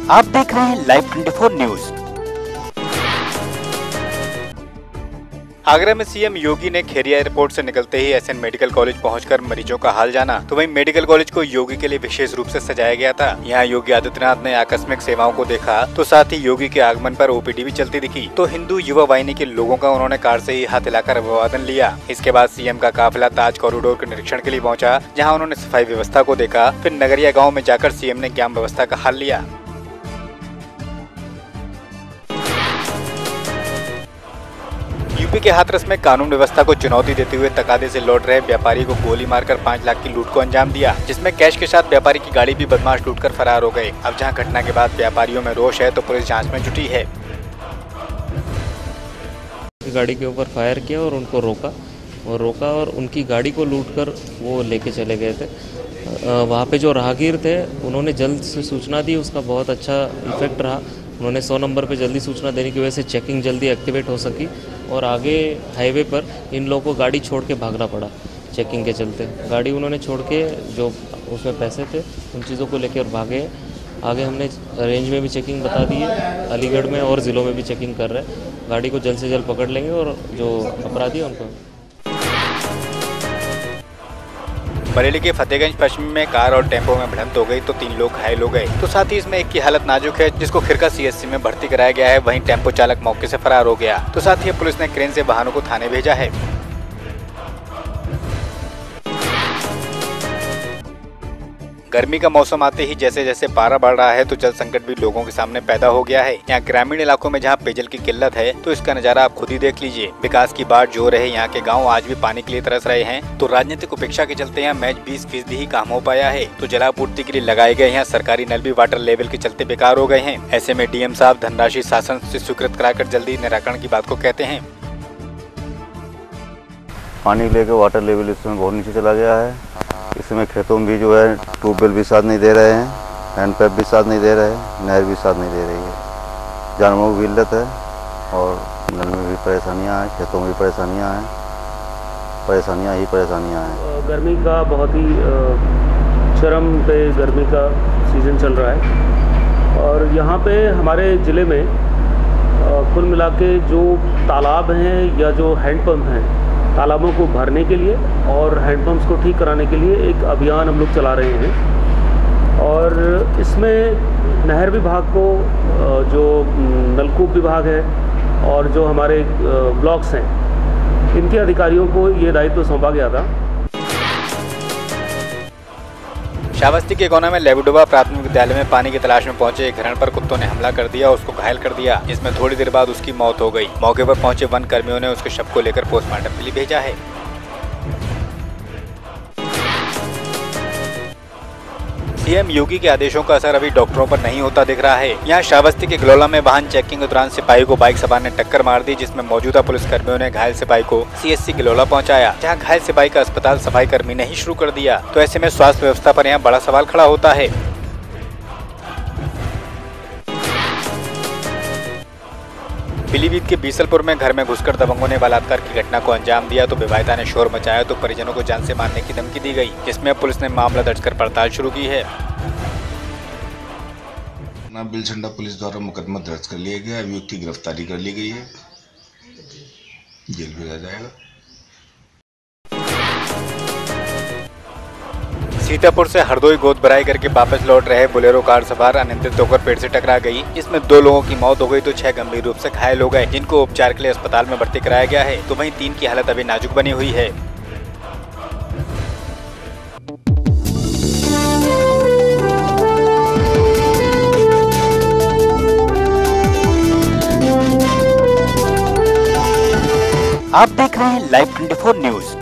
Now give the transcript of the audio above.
आप देख रहे हैं लाइव 24 न्यूज। आगरा में सीएम योगी ने खेरिया एयरपोर्ट से निकलते ही एसएन मेडिकल कॉलेज पहुंचकर मरीजों का हाल जाना। तो वहीं मेडिकल कॉलेज को योगी के लिए विशेष रूप से सजाया गया था। यहां योगी आदित्यनाथ ने आकस्मिक सेवाओं को देखा तो साथ ही योगी के आगमन पर ओपीडी भी चलती दिखी। तो हिंदू युवा वाहिनी के लोगों का उन्होंने कार से ही हाथ हिलाकर अभिवादन लिया। इसके बाद सीएम का काफिला ताज कॉरिडोर के निरीक्षण के लिए पहुँचा, जहाँ उन्होंने सफाई व्यवस्था को देखा। फिर नगरिया गाँव में जाकर सीएम ने ग्राम व्यवस्था का हाल लिया। यूपी के हाथरस में कानून व्यवस्था को चुनौती देते हुए तकादे से लौट रहे व्यापारी को गोली मारकर 5 लाख की लूट को अंजाम दिया, जिसमें कैश के साथ व्यापारी की गाड़ी भी बदमाश लूटकर फरार हो गए। अब जहां घटना के बाद व्यापारियों में रोष है तो पुलिस जांच में जुटी है। गाड़ी के ऊपर फायर किया और उनको रोका और उनकी गाड़ी को लूटकर वो लेके चले गए थे। वहाँ पे जो राहगीर थे उन्होंने जल्द से सूचना दी, उसका बहुत अच्छा इफेक्ट रहा। उन्होंने 100 नंबर पे जल्दी सूचना देने की वजह से चेकिंग जल्दी एक्टिवेट हो सकी और आगे हाईवे पर इन लोगों को गाड़ी छोड़ के भागना पड़ा। चेकिंग के चलते गाड़ी उन्होंने छोड़ के, जो उसमें पैसे थे उन चीज़ों को लेकर भागे। आगे हमने रेंज में भी चेकिंग बता दी है, अलीगढ़ में और ज़िलों में भी चेकिंग कर रहे हैं। गाड़ी को जल्द से जल्द पकड़ लेंगे और जो अपराधी है उनको। बरेली के फतेहगंज पश्चिम में कार और टेम्पो में भिड़ंत हो गई तो 3 लोग घायल हो गए। तो साथ ही इसमें एक की हालत नाजुक है, जिसको खिरका सीएचसी में भर्ती कराया गया है। वहीं टेम्पो चालक मौके से फरार हो गया। तो साथ ही पुलिस ने क्रेन से वाहनों को थाने भेजा है। गर्मी का मौसम आते ही जैसे जैसे पारा बढ़ रहा है तो जल संकट भी लोगों के सामने पैदा हो गया है। यहाँ ग्रामीण इलाकों में जहाँ पेयजल की किल्लत है तो इसका नजारा आप खुद ही देख लीजिए। विकास की बाढ़ जोर है, यहाँ के गांव आज भी पानी के लिए तरस रहे हैं। तो राजनीतिक उपेक्षा के चलते यहाँ मैच 20% ही काम हो पाया है। तो जलापूर्ति के लिए लगाए गए यहाँ सरकारी नल भी वाटर लेवल के चलते बेकार हो गए हैं। ऐसे में डीएम साहब धनराशि शासन से स्वीकृत कराकर जल्दी निराकरण की बात को कहते हैं। पानी लेकर वाटर लेवल इसमें बहुत नीचे चला गया है। इसमें खेतों में भी जो है ट्यूबवेल भी साथ नहीं दे रहे हैं, हैंडपैप भी साथ नहीं दे रहे हैं, नहर भी साथ नहीं दे रही है। जानवरों की किल्लत है और नल में भी परेशानियां हैं, खेतों में भी परेशानियां हैं, परेशानियां ही परेशानियां हैं। गर्मी का बहुत ही चरम पे गर्मी का सीज़न चल रहा है और यहाँ पे हमारे ज़िले में कुल मिला के जो तालाब हैं या जो हैंडपम्प हैं, तालाबों को भरने के लिए और हैंडपम्प्स को ठीक कराने के लिए एक अभियान हम लोग चला रहे हैं। और इसमें नहर विभाग को, जो नलकूप विभाग है और जो हमारे ब्लॉक्स हैं, इनके अधिकारियों को ये दायित्व सौंपा गया था। श्रावस्ती के कोना में लेबुडोबा प्राथमिक विद्यालय में पानी की तलाश में पहुंचे एक हिरण पर कुत्तों ने हमला कर दिया और उसको घायल कर दिया, जिसमें थोड़ी देर बाद उसकी मौत हो गई। मौके पर पहुंचे वन कर्मियों ने उसके शव को लेकर पोस्टमार्टम के लिए भेजा है। सीएम योगी के आदेशों का असर अभी डॉक्टरों पर नहीं होता दिख रहा है। यहाँ श्रावस्ती के गलौला में वाहन चेकिंग के दौरान सिपाही को बाइक सवार ने टक्कर मार दी, जिसमें मौजूदा पुलिस कर्मियों ने घायल सिपाही को सीएचसी गलौला पहुंचाया, जहां घायल सिपाही का अस्पताल सफाई कर्मी ने ही शुरू कर दिया। तो ऐसे में स्वास्थ्य व्यवस्था पर यहाँ बड़ा सवाल खड़ा होता है। पीलीभीत के बीसलपुर में घर में घुसकर दबंगों ने बलात्कार की घटना को अंजाम दिया तो विवाहिता ने शोर मचाया तो परिजनों को जान से मारने की धमकी दी गई, जिसमें पुलिस ने मामला दर्ज कर पड़ताल शुरू की है। बिलसंडा पुलिस द्वारा मुकदमा दर्ज कर लिया गया। अभियुक्त की गिरफ्तारी कर ली गई है, जेल भेजा जाएगा। सीतापुर से हरदोई गोद भराई करके वापस लौट रहे बोलेरो कार सवार अनियंत्रित होकर पेड़ से टकरा गई, जिसमें 2 लोगों की मौत हो गई तो 6 गंभीर रूप से घायल हो गए, जिनको उपचार के लिए अस्पताल में भर्ती कराया गया है। तो वहीं 3 की हालत अभी नाजुक बनी हुई है। आप देख रहे हैं लाइव 24 न्यूज।